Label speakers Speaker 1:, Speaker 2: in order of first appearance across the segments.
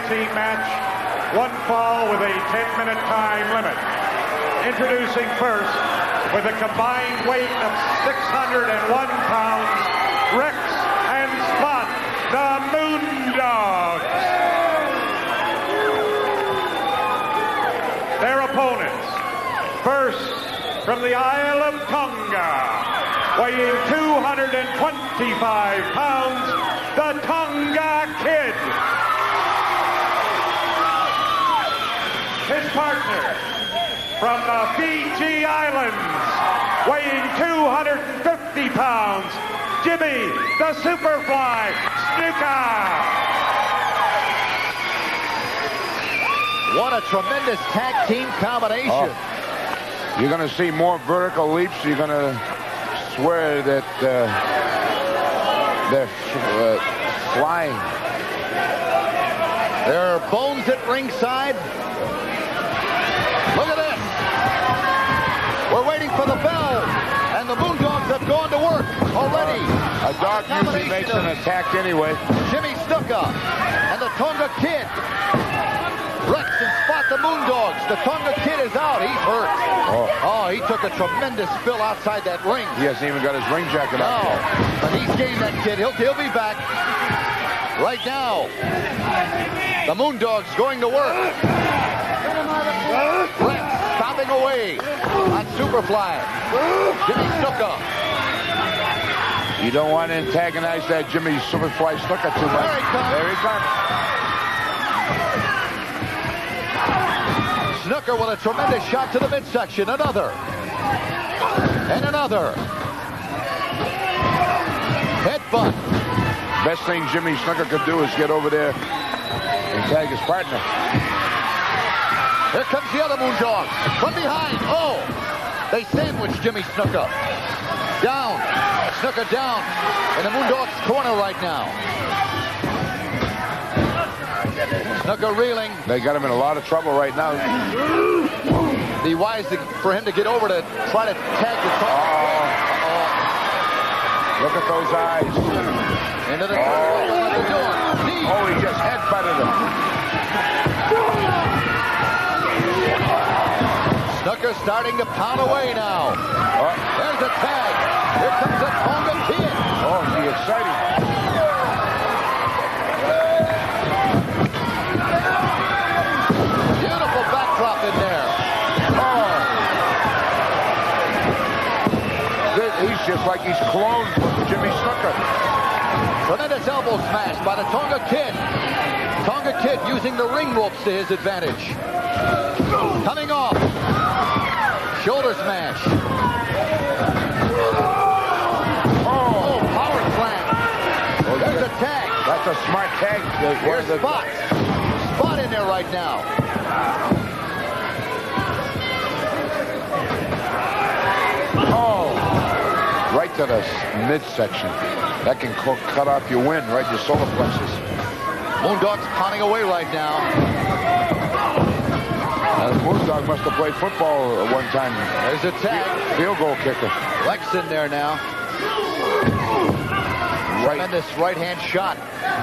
Speaker 1: team match. One fall with a 10-minute time limit. Introducing first, with a combined weight of 601 pounds, Rex and Spot, the Moondogs. Their opponents, first from the Isle of Tonga, weighing 225 pounds, the Tonga Kid. His partner from the Fiji Islands, weighing 250 pounds, Jimmy the Superfly Snuka.
Speaker 2: What a tremendous tag team combination.
Speaker 3: Oh. You're going to see more vertical leaps. You're going to swear that they're flying.
Speaker 2: There are bones at ringside. Look at this. We're waiting for the bell, and the Moondogs have gone to work already.
Speaker 3: A dog usually makes an attack anyway.
Speaker 2: Jimmy Snuka and the Tonga Kid. Rex and Spot, the Moondogs. The Tonga Kid is out. He's hurt. Oh, he took a tremendous spill outside that ring.
Speaker 3: He hasn't even got his ring jacket out yet.
Speaker 2: But he's gained that kid. He'll be back right now. The Moondogs going to work. Rex stopping away on Superfly. Jimmy Snuka.
Speaker 3: You don't want to antagonize that Jimmy Superfly Snuka too much.
Speaker 2: There he comes.
Speaker 3: There he comes.
Speaker 2: Snuka with a tremendous shot to the midsection. Another. And another. Headbutt.
Speaker 3: Best thing Jimmy Snuka could do is get over there and tag his partner.
Speaker 2: Here comes the other Moondog from behind. Oh, they sandwiched Jimmy Snuka. Down. Snuka down in the Moondog's corner right now. Snuka reeling.
Speaker 3: They got him in a lot of trouble right now.
Speaker 2: Be wise for him to get over to try to tag the top.
Speaker 3: Look at those eyes.
Speaker 2: Into the door.
Speaker 3: Oh, he just headbutted him.
Speaker 2: Snuka starting to pound away now. There's a tag. Here comes the Tonga Kid.
Speaker 3: Oh, the exciting.
Speaker 2: Beautiful backdrop in there.
Speaker 3: He's just like he's cloned from Jimmy Snuka.
Speaker 2: Tremendous elbow smash by the Tonga Kid. Tonga Kid using the ring ropes to his advantage. Coming off. Shoulder smash. Oh, power slam. There's a tag.
Speaker 3: That's a smart tag.
Speaker 2: Here's Spot. Spot in there right now.
Speaker 3: Right to the midsection. That can cut off your wind, right? Your solar plexus.
Speaker 2: Moondog's pounding away right now.
Speaker 3: The Moondog must have played football at one time.
Speaker 2: There's a tag.
Speaker 3: Field goal kicker.
Speaker 2: Lex in there now. Tremendous right-hand shot.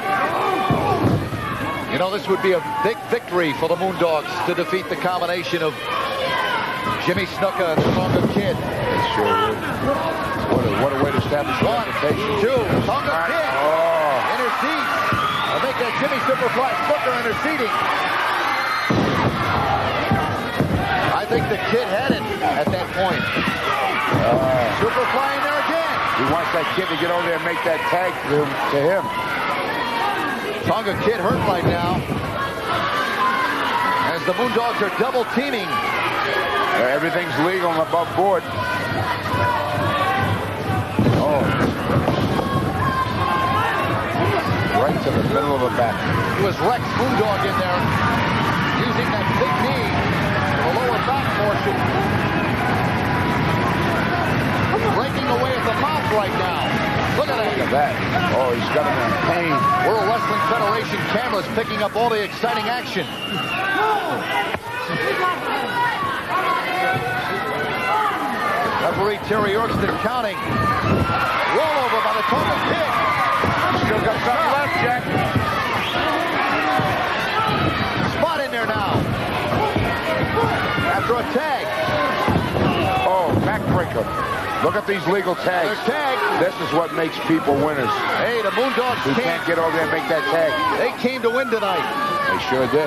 Speaker 2: You know, this would be a big victory for the Moondogs to defeat the combination of Jimmy Snuka and the Tonga Kid.
Speaker 3: It sure would. What a way to establish a reputation.
Speaker 2: 1, 2, Tonga Kid intercedes. I'll make that Jimmy Superfly Snuka interceding. I think the Kid had it at that point. Superfly in there again.
Speaker 3: He wants that Kid to get over there and make that tag to him.
Speaker 2: Tonga Kid hurt right now. As the Moondogs are double teaming.
Speaker 3: Everything's legal and above board. Right to the middle of the back.
Speaker 2: It was Rex Moondog in there, using that big knee to the lower back portion. Breaking away at the mouth right now. Look at that.
Speaker 3: Look at that. Oh, he's got him in pain.
Speaker 2: World Wrestling Federation cameras picking up all the exciting action. Referee Terry Orkston counting. Rollover by the Tonga Kid.
Speaker 3: Still got something left, Jack.
Speaker 2: tag.
Speaker 3: Oh, backbreaker. Look at these legal tags.
Speaker 2: They're tagged.
Speaker 3: This is what makes people winners.
Speaker 2: Hey, the Moondogs
Speaker 3: Who can't get over there and make that tag.
Speaker 2: They came to win tonight.
Speaker 3: They sure did.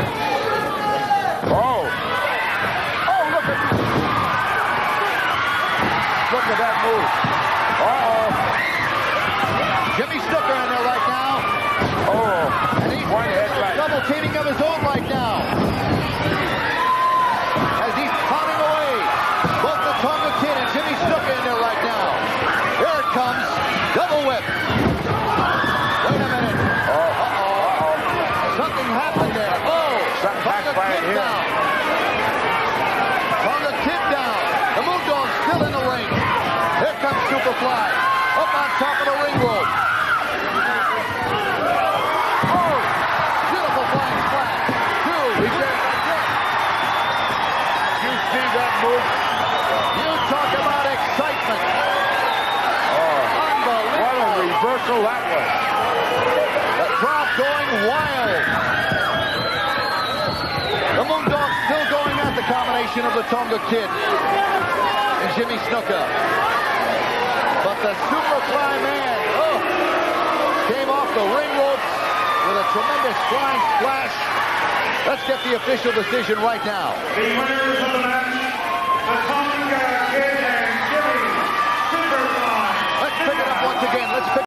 Speaker 3: Oh. Oh, look at that move. Uh-oh.
Speaker 2: Jimmy Snuka in there right now.
Speaker 3: Oh.
Speaker 2: And he's
Speaker 3: One headlight.
Speaker 2: double teaming of his own right now. As he's pounding away. Both the Tonga Kid and Jimmy Snuka in there right now. Here it comes. Double whip. Wait a minute. Uh-oh. Something happened there. Oh.
Speaker 3: Something
Speaker 2: Tonga
Speaker 3: backfired
Speaker 2: Kid
Speaker 3: here.
Speaker 2: down. Tonga Kid down. The Moondogs still in the ring. Here comes Superfly. Up on top of the ring rope. Oh. Beautiful flying splash. Two. He said,
Speaker 3: You see that move?
Speaker 2: you talk about excitement.
Speaker 3: Oh.
Speaker 2: Unbelievable.
Speaker 3: What a reversal that was.
Speaker 2: The crowd going wild. The Moondogs still going at the combination of the Tonga Kid and Jimmy Snuka. But the Superfly Man, came off the ring ropes with a tremendous flying splash. Let's get the official decision right now.
Speaker 1: The winners of the match, the Tonga Kid and Jimmy Superfly.
Speaker 2: Let's pick it up once again. Let's pick